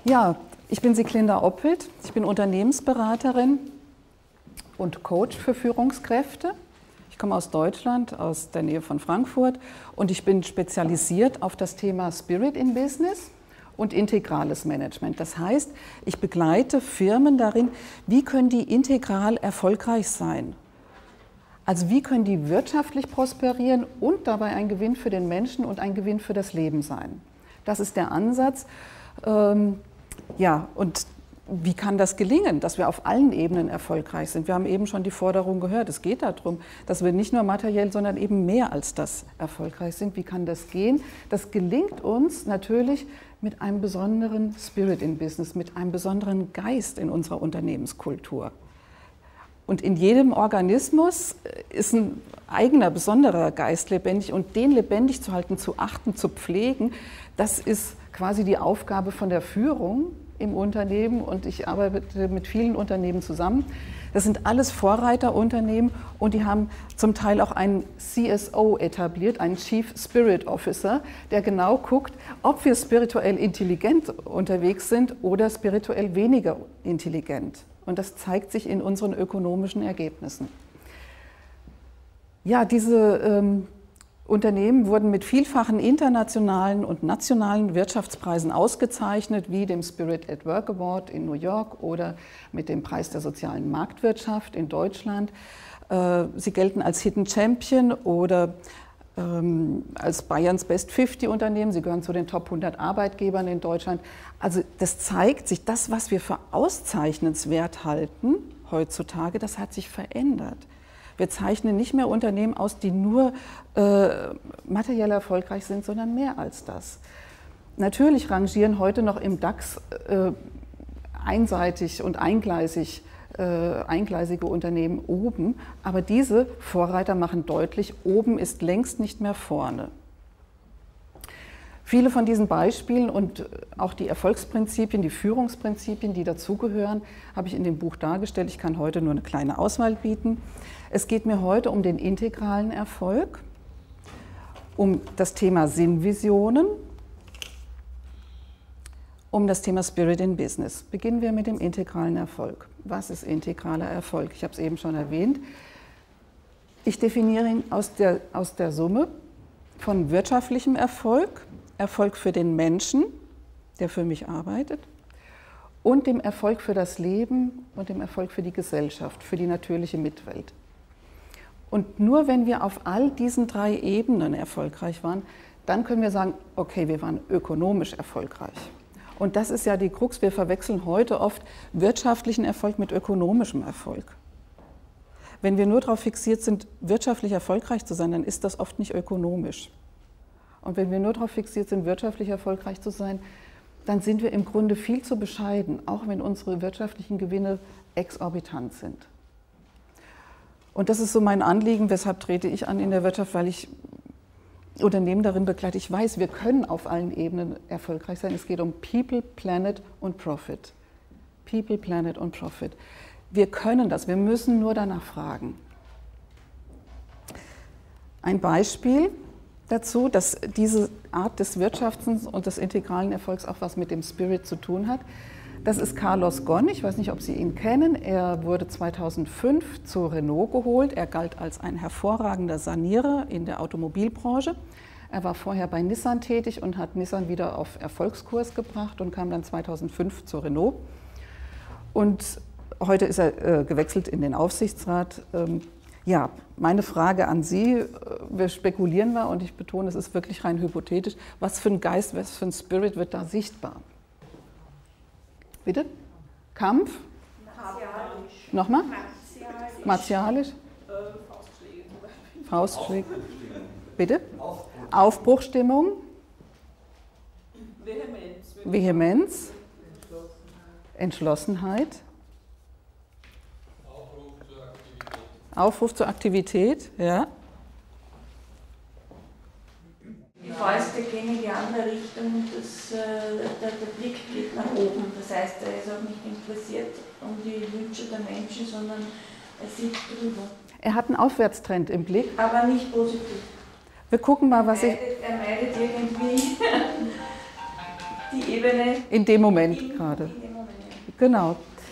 Ja, ich bin Sieglinde Oppelt. Ich bin Unternehmensberaterin und Coach für Führungskräfte. Ich komme aus Deutschland, aus der Nähe von Frankfurt, und ich bin spezialisiert auf das Thema Spirit in Business und integrales Management. Das heißt, ich begleite Firmen darin, wie können die integral erfolgreich sein? Also wie können die wirtschaftlich prosperieren und dabei ein Gewinn für den Menschen und ein Gewinn für das Leben sein? Das ist der Ansatz. Ja, und wie kann das gelingen, dass wir auf allen Ebenen erfolgreich sind? Wir haben eben schon die Forderung gehört. Es geht darum, dass wir nicht nur materiell, sondern eben mehr als das erfolgreich sind. Wie kann das gehen? Das gelingt uns natürlich mit einem besonderen Spirit in Business, mit einem besonderen Geist in unserer Unternehmenskultur. Und in jedem Organismus ist ein eigener, besonderer Geist lebendig, und den lebendig zu halten, zu achten, zu pflegen, das ist quasi die Aufgabe von der Führung im Unternehmen, und ich arbeite mit vielen Unternehmen zusammen. Das sind alles Vorreiterunternehmen, und die haben zum Teil auch einen CSO etabliert, einen Chief Spirit Officer, der genau guckt, ob wir spirituell intelligent unterwegs sind oder spirituell weniger intelligent. Und das zeigt sich in unseren ökonomischen Ergebnissen. Ja, diese Unternehmen wurden mit vielfachen internationalen und nationalen Wirtschaftspreisen ausgezeichnet, wie dem Spirit at Work Award in New York oder mit dem Preis der sozialen Marktwirtschaft in Deutschland. Sie gelten als Hidden Champion oder als Bayerns Best 50 Unternehmen. Sie gehören zu den Top 100 Arbeitgebern in Deutschland. Also das zeigt sich, das, was wir für auszeichnenswert halten heutzutage, das hat sich verändert. Wir zeichnen nicht mehr Unternehmen aus, die nur materiell erfolgreich sind, sondern mehr als das. Natürlich rangieren heute noch im DAX einseitig und eingleisige Unternehmen oben, aber diese Vorreiter machen deutlich, oben ist längst nicht mehr vorne. Viele von diesen Beispielen und auch die Erfolgsprinzipien, die Führungsprinzipien, die dazugehören, habe ich in dem Buch dargestellt. Ich kann heute nur eine kleine Auswahl bieten. Es geht mir heute um den integralen Erfolg, um das Thema Sinnvisionen, um das Thema Spirit in Business. Beginnen wir mit dem integralen Erfolg. Was ist integraler Erfolg? Ich habe es eben schon erwähnt. Ich definiere ihn aus der Summe von wirtschaftlichem Erfolg, Erfolg für den Menschen, der für mich arbeitet, und dem Erfolg für das Leben und dem Erfolg für die Gesellschaft, für die natürliche Mitwelt. Und nur wenn wir auf all diesen drei Ebenen erfolgreich waren, dann können wir sagen, okay, wir waren ökonomisch erfolgreich. Und das ist ja die Krux, wir verwechseln heute oft wirtschaftlichen Erfolg mit ökonomischem Erfolg. Wenn wir nur darauf fixiert sind, wirtschaftlich erfolgreich zu sein, dann ist das oft nicht ökonomisch. Und wenn wir nur darauf fixiert sind, wirtschaftlich erfolgreich zu sein, dann sind wir im Grunde viel zu bescheiden, auch wenn unsere wirtschaftlichen Gewinne exorbitant sind. Und das ist so mein Anliegen, weshalb trete ich an in der Wirtschaft, weil ich Unternehmen darin begleite. Ich weiß, wir können auf allen Ebenen erfolgreich sein. Es geht um People, Planet und Profit. People, Planet und Profit. Wir können das, wir müssen nur danach fragen. Ein Beispiel dazu, dass diese Art des Wirtschaftens und des integralen Erfolgs auch was mit dem Spirit zu tun hat. Das ist Carlos Ghosn, ich weiß nicht, ob Sie ihn kennen. Er wurde 2005 zu Renault geholt. Er galt als ein hervorragender Sanierer in der Automobilbranche. Er war vorher bei Nissan tätig und hat Nissan wieder auf Erfolgskurs gebracht und kam dann 2005 zu Renault. Und heute ist er gewechselt in den Aufsichtsrat. Ja, meine Frage an Sie, wir spekulieren mal, und ich betone, es ist wirklich rein hypothetisch, was für ein Geist, was für ein Spirit wird da sichtbar? Bitte? Kampf? Martialisch. Nochmal? Martialisch. Faustschläge. Faustschläge. Bitte? Aufbruchstimmung. Vehemenz. Entschlossenheit. Aufruf zur Aktivität, ja. Die Fäuste gehen in die andere Richtung und der Blick geht nach oben. Das heißt, er ist auch nicht interessiert um die Wünsche der Menschen, sondern er sieht drüber. Er hat einen Aufwärtstrend im Blick. Aber nicht positiv. Wir gucken mal, was er meidet irgendwie die Führungsebene. In dem Moment gerade. In dem Moment. Genau.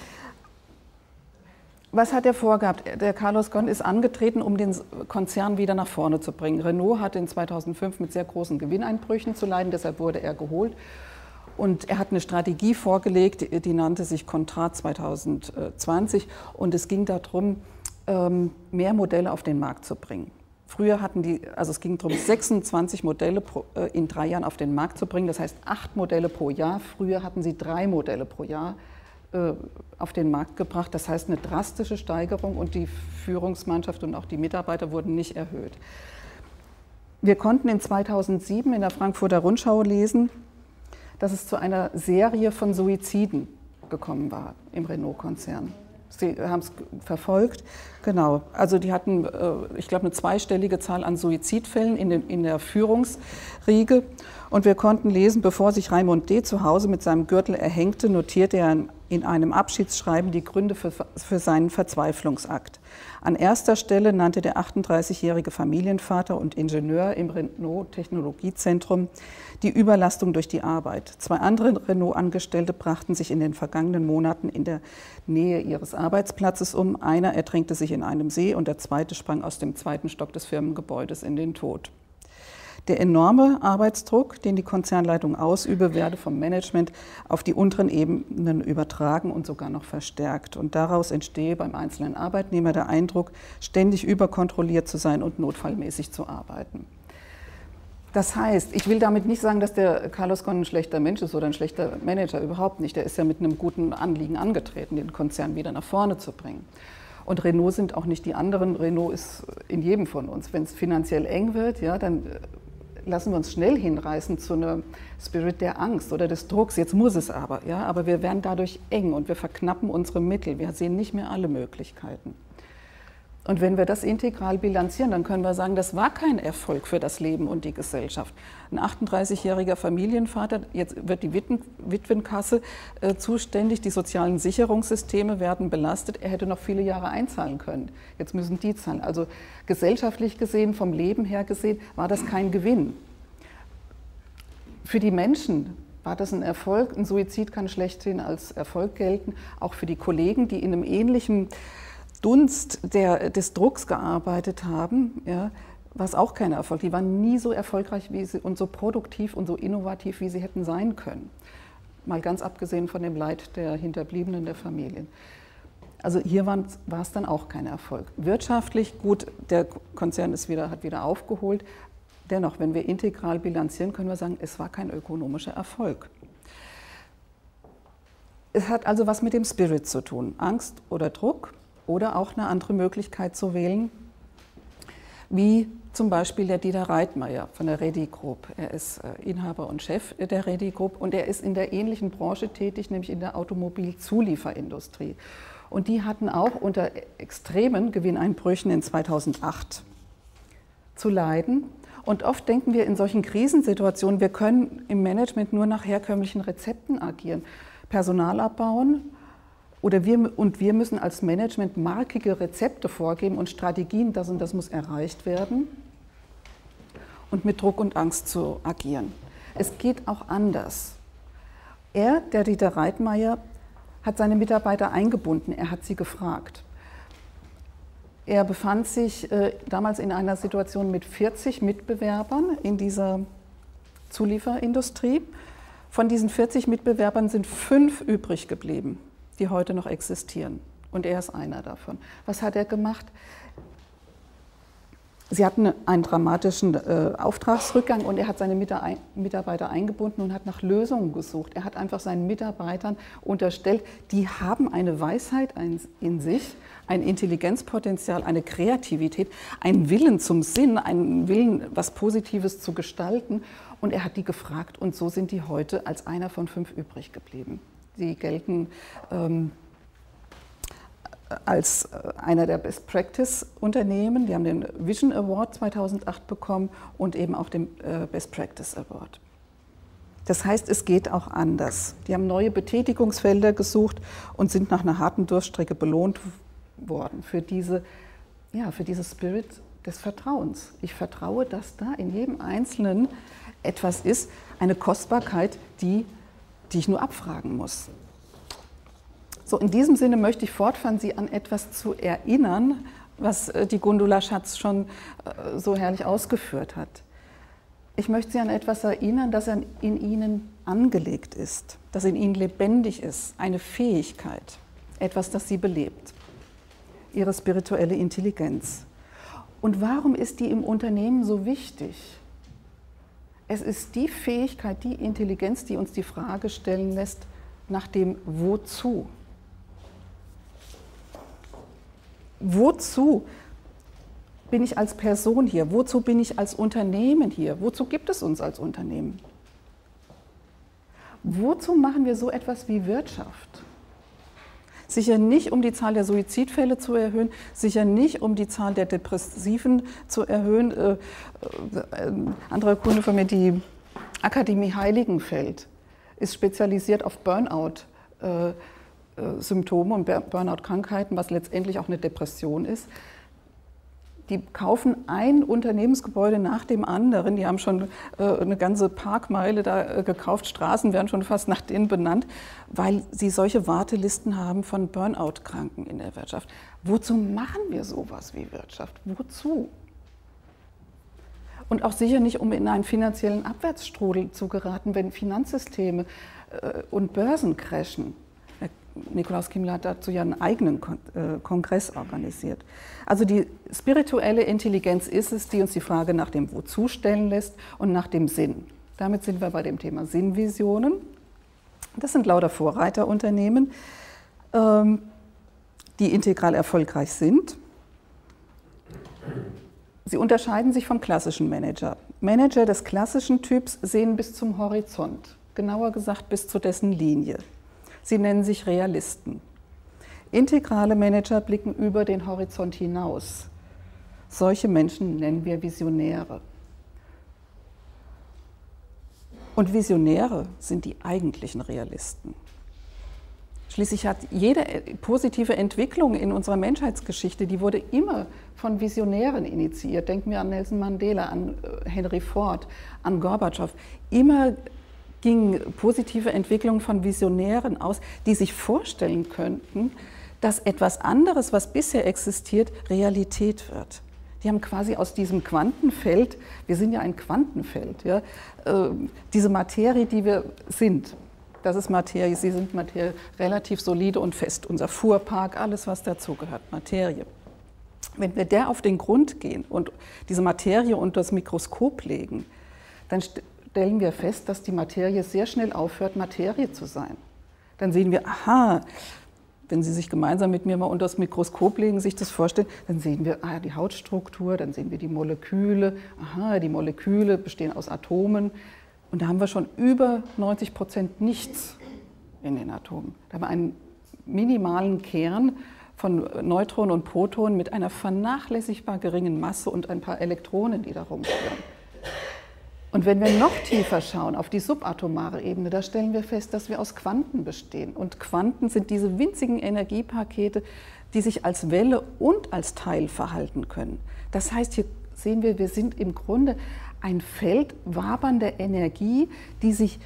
Was hat er vorgehabt? Der Carlos Ghosn ist angetreten, um den Konzern wieder nach vorne zu bringen. Renault hatte in 2005 mit sehr großen Gewinneinbrüchen zu leiden, deshalb wurde er geholt. Und er hat eine Strategie vorgelegt, die nannte sich Contrat 2020. Und es ging darum, mehr Modelle auf den Markt zu bringen. Früher hatten es ging darum, 26 Modelle in 3 Jahren auf den Markt zu bringen. Das heißt 8 Modelle pro Jahr. Früher hatten sie 3 Modelle pro Jahr auf den Markt gebracht. Das heißt eine drastische Steigerung und die Führungsmannschaft und auch die Mitarbeiter wurden nicht erhöht. Wir konnten in 2007 in der Frankfurter Rundschau lesen, dass es zu einer Serie von Suiziden gekommen war im Renault-Konzern. Sie haben es verfolgt, genau. Also die hatten, ich glaube, eine zweistellige Zahl an Suizidfällen in der Führungsriege. Und wir konnten lesen, bevor sich Raimund D. zu Hause mit seinem Gürtel erhängte, notierte er in einem Abschiedsschreiben die Gründe für seinen Verzweiflungsakt. An erster Stelle nannte der 38-jährige Familienvater und Ingenieur im Renault-Technologiezentrum die Überlastung durch die Arbeit. 2 andere Renault-Angestellte brachten sich in den vergangenen Monaten in der Nähe ihres Arbeitsplatzes um. Einer ertränkte sich in einem See und der zweite sprang aus dem 2. Stock des Firmengebäudes in den Tod. Der enorme Arbeitsdruck, den die Konzernleitung ausübe, werde vom Management auf die unteren Ebenen übertragen und sogar noch verstärkt. Und daraus entstehe beim einzelnen Arbeitnehmer der Eindruck, ständig überkontrolliert zu sein und notfallmäßig zu arbeiten. Das heißt, ich will damit nicht sagen, dass der Carlos Ghosn ein schlechter Mensch ist oder ein schlechter Manager, überhaupt nicht. Der ist ja mit einem guten Anliegen angetreten, den Konzern wieder nach vorne zu bringen. Und Renault sind auch nicht die anderen. Renault ist in jedem von uns. Wenn es finanziell eng wird, ja, dann lassen wir uns schnell hinreißen zu einem Spirit der Angst oder des Drucks. Jetzt muss es aber, ja, aber wir werden dadurch eng und wir verknappen unsere Mittel. Wir sehen nicht mehr alle Möglichkeiten. Und wenn wir das integral bilanzieren, dann können wir sagen, das war kein Erfolg für das Leben und die Gesellschaft. Ein 38-jähriger Familienvater, jetzt wird die Witwenkasse zuständig, die sozialen Sicherungssysteme werden belastet. Er hätte noch viele Jahre einzahlen können. Jetzt müssen die zahlen. Also gesellschaftlich gesehen, vom Leben her gesehen, war das kein Gewinn. Für die Menschen war das ein Erfolg. Ein Suizid kann schlechthin als Erfolg gelten. Auch für die Kollegen, die in einem ähnlichen Dunst des Drucks gearbeitet haben, ja, war es auch kein Erfolg. Die waren nie so erfolgreich und so produktiv und so innovativ, wie sie hätten sein können. Mal ganz abgesehen von dem Leid der Hinterbliebenen der Familien. Also hier war es dann auch kein Erfolg. Wirtschaftlich gut, der Konzern hat wieder aufgeholt. Dennoch, wenn wir integral bilanzieren, können wir sagen, es war kein ökonomischer Erfolg. Es hat also was mit dem Spirit zu tun, Angst oder Druck. Oder auch eine andere Möglichkeit zu wählen, wie zum Beispiel der Dieter Reitmeier von der Redi Group. Er ist Inhaber und Chef der Redi Group und er ist in der ähnlichen Branche tätig, nämlich in der Automobilzulieferindustrie. Und die hatten auch unter extremen Gewinneinbrüchen in 2008 zu leiden. Und oft denken wir in solchen Krisensituationen, wir können im Management nur nach herkömmlichen Rezepten agieren, Personal abbauen. Oder wir müssen als Management markige Rezepte vorgeben und Strategien, das und das muss erreicht werden und mit Druck und Angst zu agieren. Es geht auch anders. Der Dieter Reitmeier, hat seine Mitarbeiter eingebunden, er hat sie gefragt. Er befand sich damals in einer Situation mit 40 Mitbewerbern in dieser Zulieferindustrie. Von diesen 40 Mitbewerbern sind 5 übrig geblieben, die heute noch existieren. Und er ist einer davon. Was hat er gemacht? Sie hatten einen dramatischen Auftragsrückgang und er hat seine Mitarbeiter eingebunden und hat nach Lösungen gesucht. Er hat einfach seinen Mitarbeitern unterstellt, die haben eine Weisheit in sich, ein Intelligenzpotenzial, eine Kreativität, einen Willen zum Sinn, einen Willen, was Positives zu gestalten. Und er hat die gefragt und so sind die heute als einer von 5 übrig geblieben. Sie gelten als einer der Best-Practice-Unternehmen. Die haben den Vision Award 2008 bekommen und eben auch den Best-Practice Award. Das heißt, es geht auch anders. Die haben neue Betätigungsfelder gesucht und sind nach einer harten Durststrecke belohnt worden für diese Spirit des Vertrauens. Ich vertraue, dass da in jedem Einzelnen etwas ist, eine Kostbarkeit, die die ich nur abfragen muss. So, in diesem Sinne möchte ich fortfahren, Sie an etwas zu erinnern, was die Gundula Schatz schon so herrlich ausgeführt hat. Ich möchte Sie an etwas erinnern, das in Ihnen angelegt ist, das in Ihnen lebendig ist, eine Fähigkeit, etwas, das Sie belebt, Ihre spirituelle Intelligenz. Und warum ist die im Unternehmen so wichtig? Es ist die Fähigkeit, die Intelligenz, die uns die Frage stellen lässt, nach dem Wozu. Wozu bin ich als Person hier? Wozu bin ich als Unternehmen hier? Wozu gibt es uns als Unternehmen? Wozu machen wir so etwas wie Wirtschaft? Sicher nicht, um die Zahl der Suizidfälle zu erhöhen, sicher nicht, um die Zahl der Depressiven zu erhöhen. Andere Kunde von mir, die Akademie Heiligenfeld, ist spezialisiert auf Burnout-Symptome und Burnout-Krankheiten, was letztendlich auch eine Depression ist. Die kaufen ein Unternehmensgebäude nach dem anderen. Die haben schon eine ganze Parkmeile da gekauft. Straßen werden schon fast nach denen benannt, weil sie solche Wartelisten haben von Burnout-Kranken in der Wirtschaft. Wozu machen wir sowas wie Wirtschaft? Wozu? Und auch sicher nicht, um in einen finanziellen Abwärtsstrudel zu geraten, wenn Finanzsysteme und Börsen crashen. Nikolaus Kimmler hat dazu ja einen eigenen Kongress organisiert. Also die spirituelle Intelligenz ist es, die uns die Frage nach dem Wozu stellen lässt und nach dem Sinn. Damit sind wir bei dem Thema Sinnvisionen. Das sind lauter Vorreiterunternehmen, die integral erfolgreich sind. Sie unterscheiden sich vom klassischen Manager. Manager des klassischen Typs sehen bis zum Horizont, genauer gesagt bis zu dessen Linie. Sie nennen sich Realisten. Integrale Manager blicken über den Horizont hinaus. Solche Menschen nennen wir Visionäre. Und Visionäre sind die eigentlichen Realisten. Schließlich hat jede positive Entwicklung in unserer Menschheitsgeschichte, die wurde immer von Visionären initiiert. Denken wir an Nelson Mandela, an Henry Ford, an Gorbatschow. Immer ging positive Entwicklung von Visionären aus, die sich vorstellen könnten, dass etwas anderes, was bisher existiert, Realität wird. Die haben quasi aus diesem Quantenfeld, wir sind ja ein Quantenfeld, ja, diese Materie, die wir sind, das ist Materie, Sie sind Materie, relativ solide und fest, unser Fuhrpark, alles was dazugehört, Materie. Wenn wir der auf den Grund gehen und diese Materie unter das Mikroskop legen, dann stellen wir fest, dass die Materie sehr schnell aufhört, Materie zu sein. Dann sehen wir, aha, wenn Sie sich gemeinsam mit mir mal unter das Mikroskop legen, sich das vorstellen, dann sehen wir die Hautstruktur, dann sehen wir die Moleküle, aha, die Moleküle bestehen aus Atomen. Und da haben wir schon über 90% nichts in den Atomen. Da haben wir einen minimalen Kern von Neutronen und Protonen mit einer vernachlässigbar geringen Masse und ein paar Elektronen, die da rumschwirren. Und wenn wir noch tiefer schauen, auf die subatomare Ebene, da stellen wir fest, dass wir aus Quanten bestehen. Und Quanten sind diese winzigen Energiepakete, die sich als Welle und als Teil verhalten können. Das heißt, hier sehen wir, wir sind im Grunde ein Feld wabernder Energie, die sich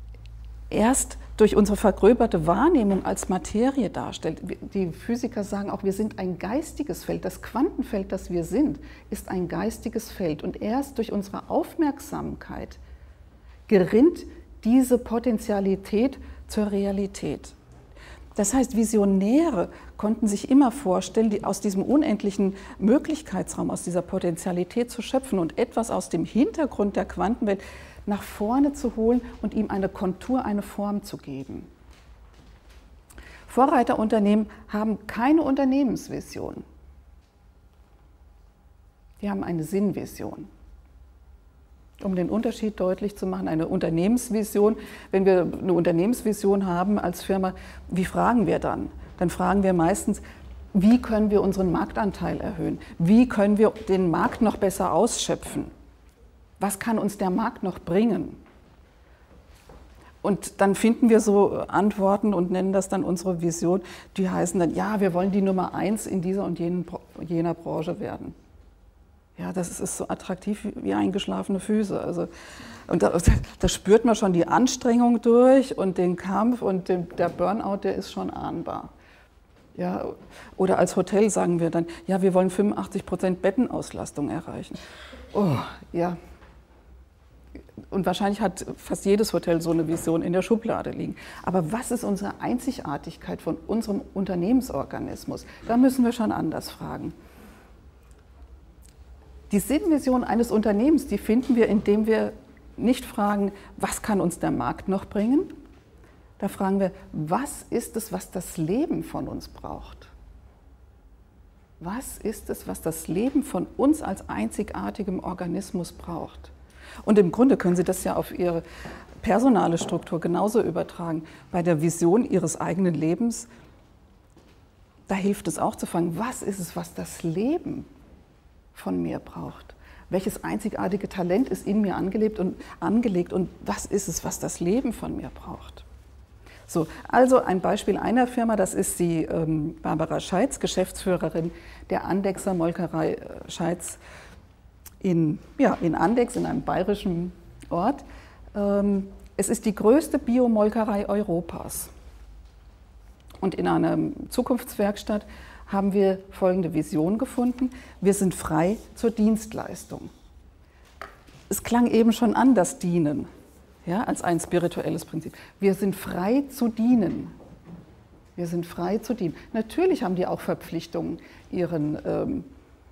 erst durch unsere vergröberte Wahrnehmung als Materie darstellt. Die Physiker sagen auch, wir sind ein geistiges Feld. Das Quantenfeld, das wir sind, ist ein geistiges Feld. Und erst durch unsere Aufmerksamkeit gerinnt diese Potentialität zur Realität. Das heißt, Visionäre konnten sich immer vorstellen, aus diesem unendlichen Möglichkeitsraum, aus dieser Potentialität zu schöpfen und etwas aus dem Hintergrund der Quantenwelt nach vorne zu holen und ihm eine Kontur, eine Form zu geben. Vorreiterunternehmen haben keine Unternehmensvision. Die haben eine Sinnvision. Um den Unterschied deutlich zu machen, eine Unternehmensvision, wenn wir eine Unternehmensvision haben als Firma, wie fragen wir dann? Dann fragen wir meistens, wie können wir unseren Marktanteil erhöhen? Wie können wir den Markt noch besser ausschöpfen? Was kann uns der Markt noch bringen? Und dann finden wir so Antworten und nennen das dann unsere Vision, die heißen dann, ja, wir wollen die Nummer 1 in dieser und jener Branche werden. Ja, das ist so attraktiv wie eingeschlafene Füße. Also, und da spürt man schon die Anstrengung durch und den Kampf und der Burnout, der ist schon ahnbar. Ja, oder als Hotel sagen wir dann, ja, wir wollen 85% Bettenauslastung erreichen. Oh, ja. Und wahrscheinlich hat fast jedes Hotel so eine Vision in der Schublade liegen. Aber was ist unsere Einzigartigkeit von unserem Unternehmensorganismus? Da müssen wir schon anders fragen. Die Sinnvision eines Unternehmens, die finden wir, indem wir nicht fragen, was kann uns der Markt noch bringen? Da fragen wir, was ist es, was das Leben von uns braucht? Was ist es, was das Leben von uns als einzigartigem Organismus braucht? Und im Grunde können Sie das ja auf Ihre personale Struktur genauso übertragen. Bei der Vision Ihres eigenen Lebens, da hilft es auch zu fragen, was ist es, was das Leben von mir braucht? Welches einzigartige Talent ist in mir angelegt und was ist es, was das Leben von mir braucht? So, also ein Beispiel einer Firma, das ist die Barbara Scheitz, Geschäftsführerin der Andechser Molkerei Scheitz in Andechs, in einem bayerischen Ort. Es ist die größte Biomolkerei Europas. Und in einer Zukunftswerkstatt haben wir folgende Vision gefunden: Wir sind frei zur Dienstleistung. Es klang eben schon an, das Dienen, ja, als ein spirituelles Prinzip. Wir sind frei zu dienen. Wir sind frei zu dienen. Natürlich haben die auch Verpflichtungen ihren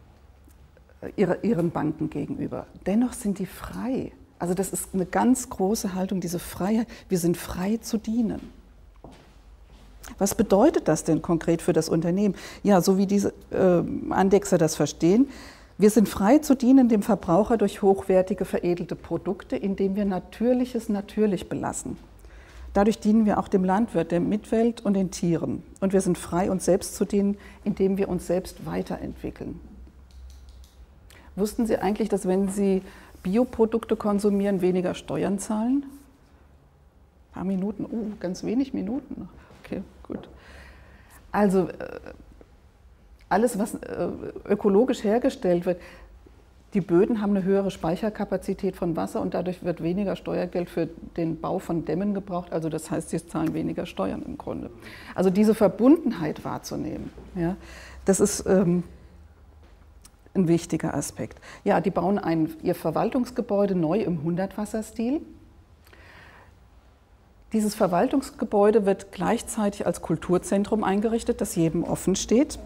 Banken gegenüber. Dennoch sind die frei. Also das ist eine ganz große Haltung, diese Freiheit. Wir sind frei zu dienen. Was bedeutet das denn konkret für das Unternehmen? Ja, so wie diese Andechser das verstehen: Wir sind frei zu dienen dem Verbraucher durch hochwertige, veredelte Produkte, indem wir Natürliches natürlich belassen. Dadurch dienen wir auch dem Landwirt, der Mitwelt und den Tieren. Und wir sind frei, uns selbst zu dienen, indem wir uns selbst weiterentwickeln. Wussten Sie eigentlich, dass wenn Sie Bioprodukte konsumieren, weniger Steuern zahlen? Ein paar Minuten, ganz wenig Minuten noch. Okay, gut. Also alles, was ökologisch hergestellt wird, die Böden haben eine höhere Speicherkapazität von Wasser und dadurch wird weniger Steuergeld für den Bau von Dämmen gebraucht. Also das heißt, sie zahlen weniger Steuern im Grunde. Also diese Verbundenheit wahrzunehmen, ja, das ist ein wichtiger Aspekt. Ja, die bauen ihr Verwaltungsgebäude neu im Hundertwasserstil. Dieses Verwaltungsgebäude wird gleichzeitig als Kulturzentrum eingerichtet, das jedem offen steht.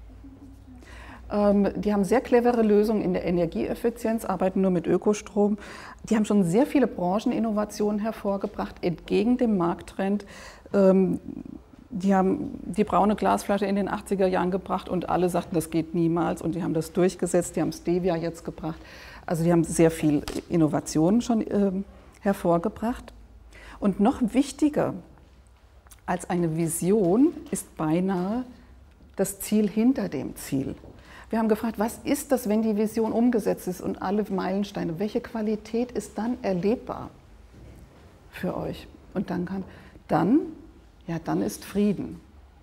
Die haben sehr clevere Lösungen in der Energieeffizienz, arbeiten nur mit Ökostrom. Die haben schon sehr viele Brancheninnovationen hervorgebracht, entgegen dem Markttrend. Die haben die braune Glasflasche in den 80er Jahren gebracht und alle sagten, das geht niemals, und die haben das durchgesetzt. Die haben Stevia jetzt gebracht. Also die haben sehr viel Innovationen schon hervorgebracht. Und noch wichtiger als eine Vision ist beinahe das Ziel hinter dem Ziel. Wir haben gefragt, was ist das, wenn die Vision umgesetzt ist und alle Meilensteine, welche Qualität ist dann erlebbar für euch? Und dann ist Frieden.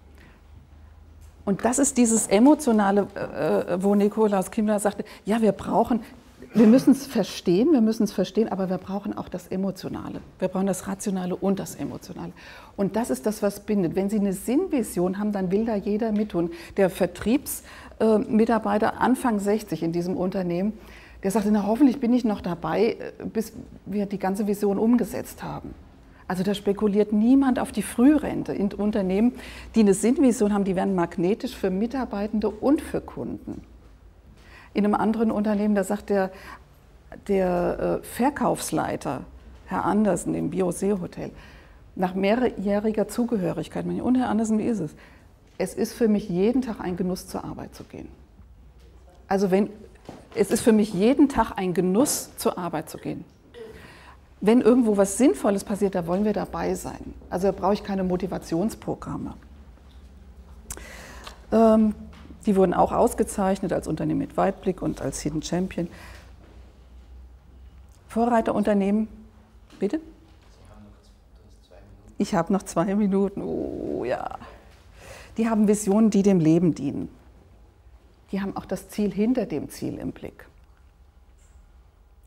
Und das ist dieses Emotionale, wo Nikolaus Kimmler sagte, ja, wir müssen es verstehen, aber wir brauchen auch das Emotionale. Wir brauchen das Rationale und das Emotionale. Und das ist das, was bindet. Wenn Sie eine Sinnvision haben, dann will da jeder mittun. Der Vertriebsmitarbeiter Anfang 60 in diesem Unternehmen, der sagte, na, hoffentlich bin ich noch dabei, bis wir die ganze Vision umgesetzt haben. Also da spekuliert niemand auf die Frührente. In Unternehmen, die eine Sinnvision haben, die werden magnetisch für Mitarbeitende und für Kunden. In einem anderen Unternehmen, da sagt der Verkaufsleiter, Herr Andersen im Bio-See-Hotel, nach mehrjähriger Zugehörigkeit, und Herr Andersen, wie ist es? Es ist für mich jeden Tag ein Genuss, zur Arbeit zu gehen. Also es ist für mich jeden Tag ein Genuss, zur Arbeit zu gehen. Wenn irgendwo was Sinnvolles passiert, da wollen wir dabei sein. Also da brauche ich keine Motivationsprogramme. Die wurden auch ausgezeichnet als Unternehmen mit Weitblick und als Hidden Champion. Vorreiterunternehmen, bitte? Ich habe noch 2 Minuten. Oh ja. Die haben Visionen, die dem Leben dienen. Die haben auch das Ziel hinter dem Ziel im Blick.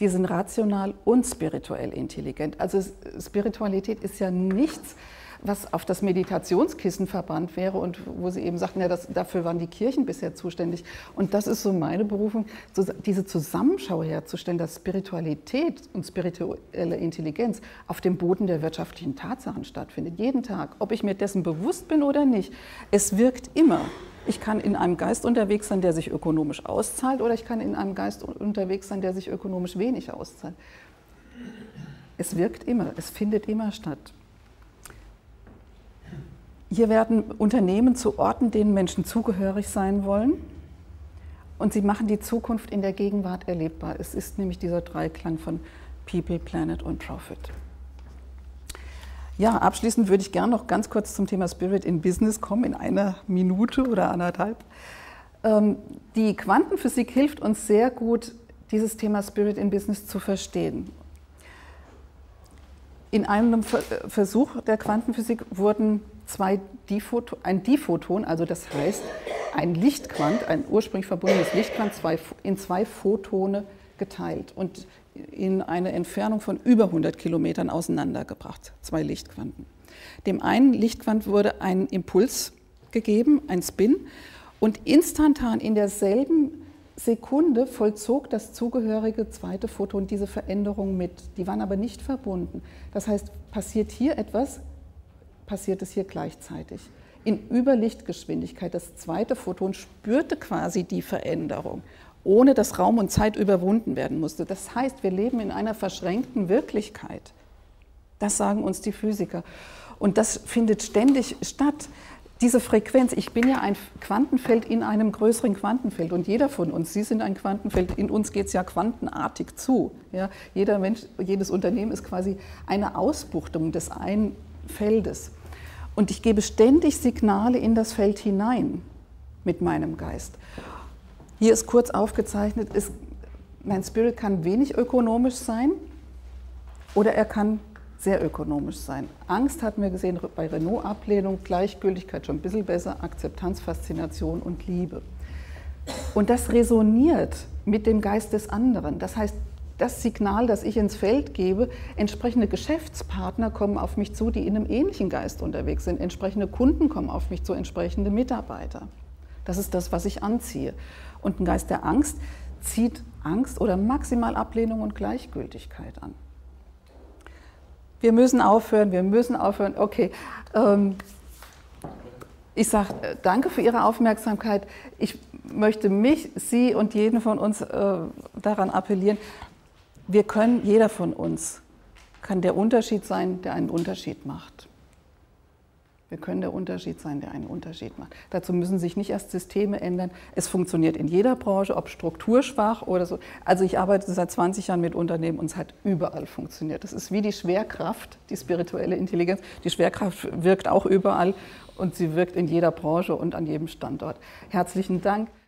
die sind rational und spirituell intelligent. Also Spiritualität ist ja nichts, was auf das Meditationskissen verbannt wäre und wo sie eben sagten, ja, dafür waren die Kirchen bisher zuständig. Und das ist so meine Berufung, diese Zusammenschau herzustellen, dass Spiritualität und spirituelle Intelligenz auf dem Boden der wirtschaftlichen Tatsachen stattfindet, jeden Tag, ob ich mir dessen bewusst bin oder nicht. Es wirkt immer. Ich kann in einem Geist unterwegs sein, der sich ökonomisch auszahlt, oder ich kann in einem Geist unterwegs sein, der sich ökonomisch wenig auszahlt. Es wirkt immer, es findet immer statt. Hier werden Unternehmen zu Orten, denen Menschen zugehörig sein wollen, und sie machen die Zukunft in der Gegenwart erlebbar. Es ist nämlich dieser Dreiklang von People, Planet und Profit. Ja, abschließend würde ich gerne noch ganz kurz zum Thema Spirit in Business kommen, in einer Minute oder anderthalb. Die Quantenphysik hilft uns sehr gut, dieses Thema Spirit in Business zu verstehen. In einem Versuch der Quantenphysik wurden ein Diphoton, also das heißt ein Lichtquant, ein ursprünglich verbundenes Lichtquant, in 2 Photone geteilt und in eine Entfernung von über 100 Kilometern auseinandergebracht, 2 Lichtquanten. Dem einen Lichtquant wurde ein Impuls gegeben, ein Spin, und instantan in derselben Sekunde vollzog das zugehörige zweite Photon diese Veränderung mit. Die waren aber nicht verbunden. Das heißt, passiert hier etwas, passiert es hier gleichzeitig. In Überlichtgeschwindigkeit. Das zweite Photon spürte quasi die Veränderung, ohne dass Raum und Zeit überwunden werden musste. Das heißt, wir leben in einer verschränkten Wirklichkeit. Das sagen uns die Physiker. Und das findet ständig statt. Diese Frequenz, ich bin ja ein Quantenfeld in einem größeren Quantenfeld, und jeder von uns, Sie sind ein Quantenfeld, in uns geht es ja quantenartig zu. Ja? Jeder Mensch, jedes Unternehmen ist quasi eine Ausbuchtung des einen Feldes. Und ich gebe ständig Signale in das Feld hinein mit meinem Geist. Hier ist kurz aufgezeichnet, mein Spirit kann wenig ökonomisch sein oder er kann sehr ökonomisch sein. Angst hatten wir gesehen bei Renault, Ablehnung, Gleichgültigkeit schon ein bisschen besser, Akzeptanz, Faszination und Liebe. Und das resoniert mit dem Geist des anderen. Das heißt, das Signal, das ich ins Feld gebe, entsprechende Geschäftspartner kommen auf mich zu, die in einem ähnlichen Geist unterwegs sind. Entsprechende Kunden kommen auf mich zu, entsprechende Mitarbeiter. Das ist das, was ich anziehe. Und ein Geist der Angst zieht Angst oder maximal Ablehnung und Gleichgültigkeit an. Wir müssen aufhören, okay. Ich sage danke für Ihre Aufmerksamkeit. Ich möchte mich, Sie und jeden von uns daran appellieren, jeder von uns kann der Unterschied sein, der einen Unterschied macht. Wir können der Unterschied sein, der einen Unterschied macht. Dazu müssen sich nicht erst Systeme ändern. Es funktioniert in jeder Branche, ob strukturschwach oder so. Also ich arbeite seit 20 Jahren mit Unternehmen und es hat überall funktioniert. Das ist wie die Schwerkraft, die spirituelle Intelligenz. Die Schwerkraft wirkt auch überall und sie wirkt in jeder Branche und an jedem Standort. Herzlichen Dank.